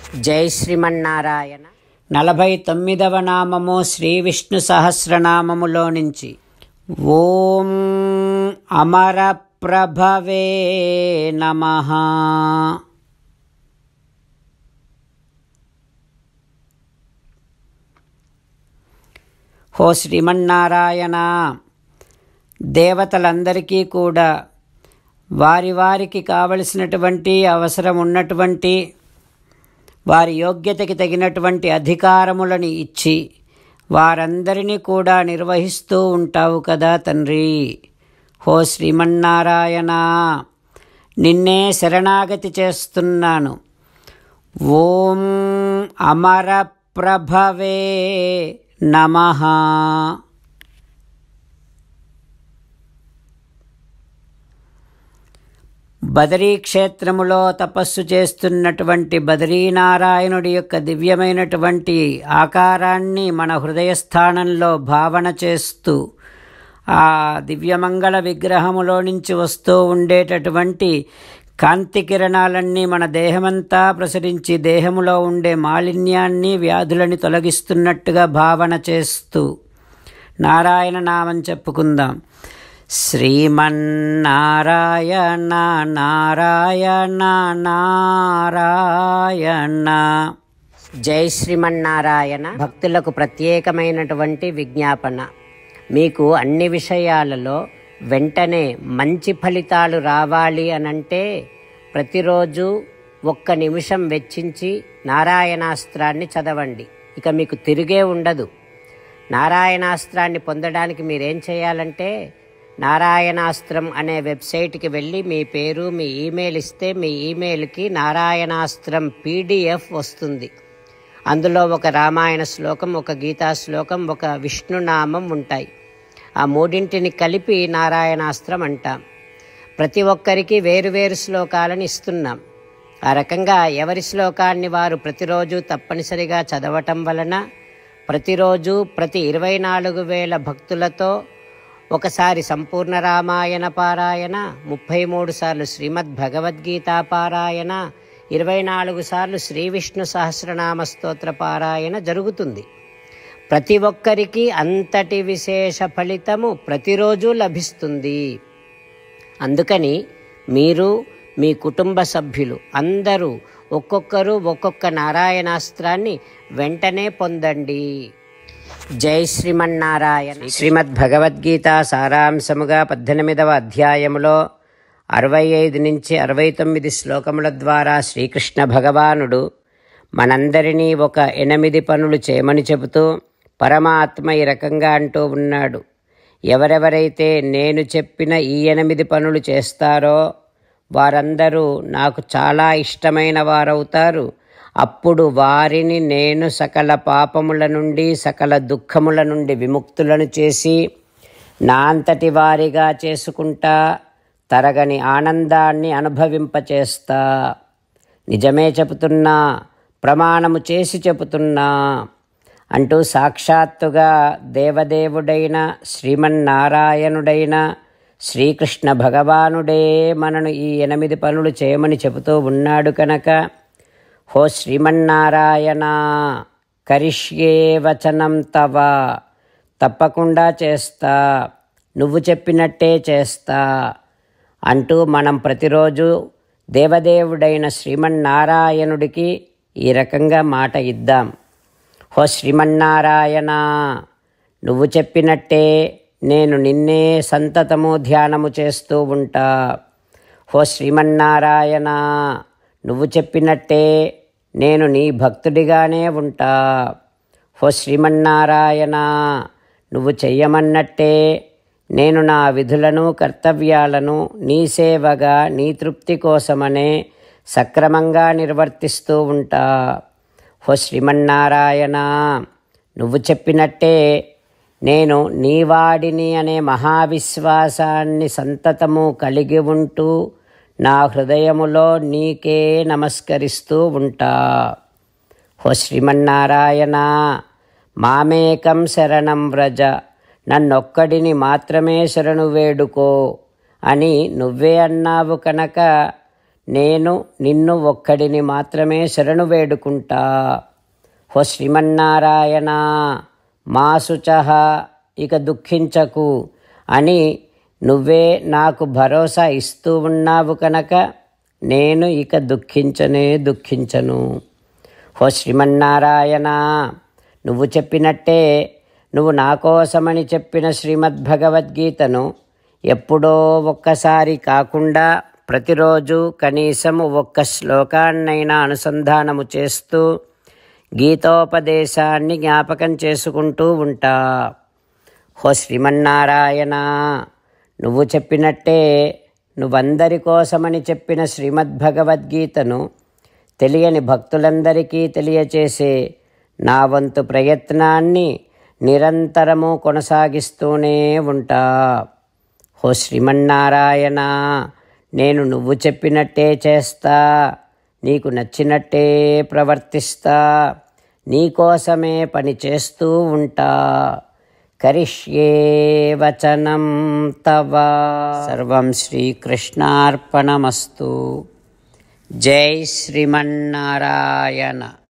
జై శ్రీమన్నారాయణ. 49వ నామము శ్రీ విష్ణు సహస్రనామములో నుంచి. ఓం అమర ప్రభవే నమః. ఓ శ్రీమన్నారాయణ, దేవతలందరికీ కూడా వారి వారికి కావలసినటువంటి అవసరం ఉన్నటువంటి వారి యోగ్యతకి తగినటువంటి అధికారములను ఇచ్చి వారందరినీ కూడా నిర్వహిస్తూ ఉంటావు కదా తండ్రి. ఓ శ్రీమన్నారాయణ, నిన్నే శరణాగతి చేస్తున్నాను. ఓం అమర ప్రభవే నమః. బదరీ క్షేత్రములో తపస్సు చేస్తున్నటువంటి బదరీనారాయణుడి యొక్క దివ్యమైనటువంటి ఆకారాన్ని మన హృదయస్థానంలో భావన చేస్తూ ఆ దివ్యమంగళ విగ్రహములో నుంచి వస్తూ ఉండేటటువంటి కాంతి కిరణాలన్నీ మన దేహమంతా ప్రసరించి దేహములో ఉండే మాలిన్యాన్ని వ్యాధులని తొలగిస్తున్నట్టుగా భావన చేస్తూ నారాయణ నామం చెప్పుకుందాం. శ్రీమన్నారాయణ నారాయణ నారాయణ. జై శ్రీమన్నారాయణ. భక్తులకు ప్రత్యేకమైనటువంటి విజ్ఞాపన. మీకు అన్ని విషయాలలో వెంటనే మంచి ఫలితాలు రావాలి అనంటే ప్రతిరోజు 1 నిమిషం వెచ్చించి నారాయణాస్త్రాన్ని చదవండి. ఇక మీకు తిరిగే ఉండదు. నారాయణాస్త్రాన్ని పొందడానికి మీరేం చేయాలంటే నారాయణాస్త్రం అనే వెబ్సైట్కి వెళ్ళి మీ పేరు మీ ఈమెయిల్ ఇస్తే మీ ఈమెయిల్కి నారాయణాస్త్రం PDF వస్తుంది. అందులో ఒక రామాయణ శ్లోకం, ఒక గీతా శ్లోకం, ఒక విష్ణునామం ఉంటాయి. ఆ మూడింటిని కలిపి నారాయణాస్త్రం అంటాం. ప్రతి ఒక్కరికి వేరువేరు శ్లోకాలను ఇస్తున్నాం. ఆ రకంగా ఎవరి శ్లోకాన్ని వారు ప్రతిరోజు తప్పనిసరిగా చదవటం వలన ప్రతిరోజు ప్రతి 24,000 భక్తులతో ఒకసారి సంపూర్ణ రామాయణ పారాయణ, 33 సార్లు శ్రీమద్ భగవద్గీత పారాయణ, 24 సార్లు శ్రీ విష్ణు సహస్రనామ స్తోత్ర పారాయణ జరుగుతుంది. ప్రతి ఒక్కరికి అంతటి విశేష ఫలితము ప్రతిరోజు లభిస్తుంది. అందుకని మీరు మీ కుటుంబ సభ్యులు అందరూ ఒక్కొక్కరు ఒక్కొక్క నారాయణాస్త్రాన్ని వెంటనే పొందండి. జై శ్రీమన్నారాయణ. శ్రీమద్ భగవద్గీత సారాంశముగా 18వ అధ్యాయములో 65 నుంచి 69 శ్లోకముల ద్వారా శ్రీకృష్ణ భగవానుడు మనందరినీ ఒక 8 పనులు చేయమని చెబుతూ పరమాత్మ ఈ రకంగా అంటూ ఉన్నాడు. ఎవరెవరైతే నేను చెప్పిన ఈ 8 పనులు చేస్తారో వారందరూ నాకు చాలా ఇష్టమైన వారవుతారు. అప్పుడు వారిని నేను సకల పాపముల నుండి సకల దుఃఖముల నుండి విముక్తులను చేసి నా అంతటి వారిగా చేసుకుంటా, తరగని ఆనందాన్ని అనుభవింపచేస్తా. నిజమే చెబుతున్నా, ప్రమాణము చేసి చెబుతున్నా అంటూ సాక్షాత్తుగా దేవదేవుడైన శ్రీమన్నారాయణుడైన శ్రీకృష్ణ భగవానుడే మనను ఈ 8 పనులు చేయమని చెబుతూ ఉన్నాడు కనుక హో శ్రీమన్నారాయణ, కరిష్యే వచనం తవ, తప్పకుండా చేస్తా, నువ్వు చెప్పినట్టే చేస్తా అంటూ మనం ప్రతిరోజు దేవదేవుడైన శ్రీమన్నారాయణుడికి ఈ రకంగా మాట ఇద్దాం. హో శ్రీమన్నారాయణ, నువ్వు చెప్పినట్టే నేను నిన్నే సంతతము ధ్యానము చేస్తూ ఉంటా. హో శ్రీమన్నారాయణ, నువ్వు చెప్పినట్టే నేను నీ భక్తుడిగానే ఉంటా. హో శ్రీమన్నారాయణ, నువ్వు చెయ్యమన్నట్టే నేను నా విధులను కర్తవ్యాలను నీ సేవగా నీ తృప్తి కోసమనే సక్రమంగా నిర్వర్తిస్తూ ఉంటా. హో శ్రీమన్నారాయణ, నువ్వు చెప్పినట్టే నేను నీవాడిని అనే మహావిశ్వాసాన్ని సంతతము కలిగి ఉంటూ నా హృదయములో నీకే నమస్కరిస్తూ ఉంటా. హో శ్రీమన్నారాయణ, మామేకం శరణం వ్రజ, నన్నొక్కడిని మాత్రమే శరణు వేడుకో అని నువ్వే అన్నావు కనుక నేను నిన్ను ఒక్కడిని మాత్రమే శరణు వేడుకుంటా. హో శ్రీమన్నారాయణ, మా శుచః, ఇక దుఃఖించకు అని నువ్వే నాకు భరోసా ఇస్తూ ఉన్నావు కనుక నేను ఇక దుఃఖించను. హో శ్రీమన్నారాయణ, నువ్వు చెప్పినట్టే నువ్వు నా కోసమని చెప్పిన శ్రీమద్భగవద్గీతను ఎప్పుడో ఒక్కసారి కాకుండా ప్రతిరోజు కనీసం ఒక్క శ్లోకాన్నైనా అనుసంధానము చేస్తూ గీతోపదేశాన్ని జ్ఞాపకం చేసుకుంటూ ఉంటా. హో శ్రీమన్నారాయణ, నువ్వు చెప్పినట్టే నువ్వందరి కోసమని చెప్పిన శ్రీమద్భగవద్గీతను తెలియని భక్తులందరికీ తెలియచేసే నా వంతు ప్రయత్నాన్ని నిరంతరము కొనసాగిస్తూనే ఉంటా. హో శ్రీమన్నారాయణ, నేను నువ్వు చెప్పినట్టే చేస్తా, నీకు నచ్చినట్టే ప్రవర్తిస్తా, నీకోసమే పని చేస్తూ ఉంటా. కరిష్యే వచనం తవ. సర్వం శ్రీకృష్ణార్పణమస్తు. జై శ్రీమన్నారాయణ.